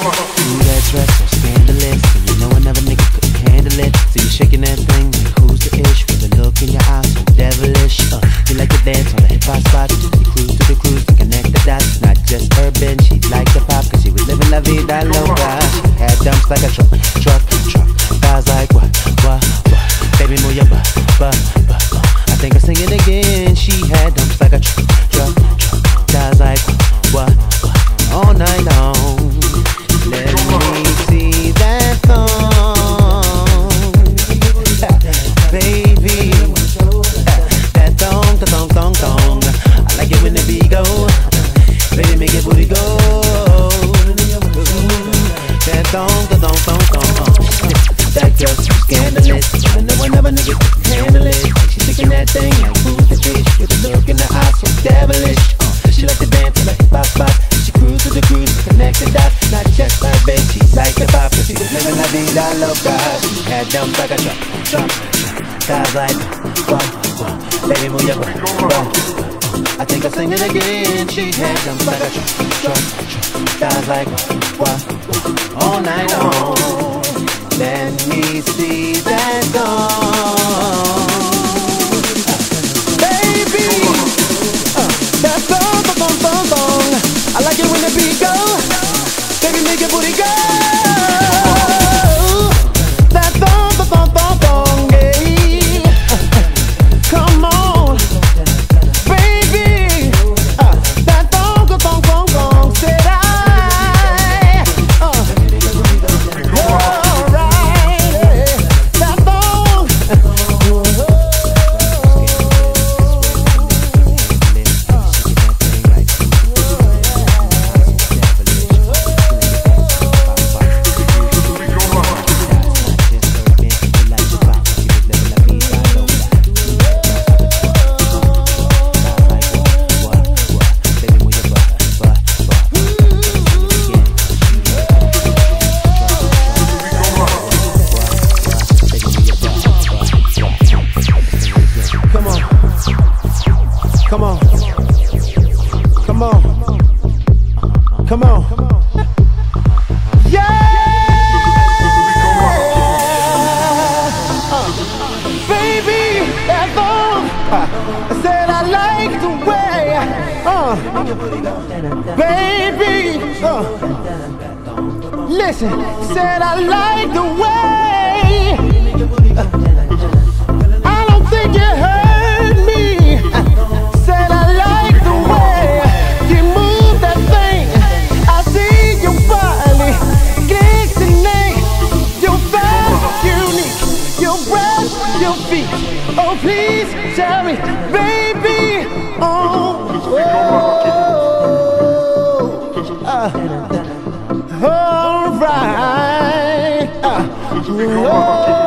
Ooh, that dress so scandalous, and you know another nigga couldn't handle it. So you shaking that thing like who's the ish, with a look in your eyes so devilish. You like to dance on the hip hop spot, you cruise to the cruise to connect the dots. Not just urban, she liked the pop, cause she was living la vida loca. She had dumps like a truck. Guys like what, baby move your butt. I think I'm singing again. She had dumps like a truck. Guys like what, all night long. Let me see that thong, baby. That thong. I like it when the beat go. Baby, make your booty go. That thong. That girl so scandalous, and no one ever nigga could handle it. She shaking that thing like who's the bitch, with a look in her eyes so devilish. She like to dance on the hip hop spot. She cruise to the cruise, connect the dots. Not just her bitch, she like the pop, cause she was living la vida loca. She had dumps like a truck. Guys like what, baby move your butt. I think I'll sing it again. She had dumps like a truck. Guys like what, all night long. Let me see that thong, baby. That thong. I like it when the beat go. Baby, make your booty go. That thong, yeah. Come on, baby. That thong, said I. Come on. Yeah! Baby, that's all. I said I like the way. Baby, listen, said I like the way. I don't think you heard me. Said I like the way you move that thing. I see your body, glistening, your vibe unique, your breath, your feet. Oh, please tell me, baby. All right.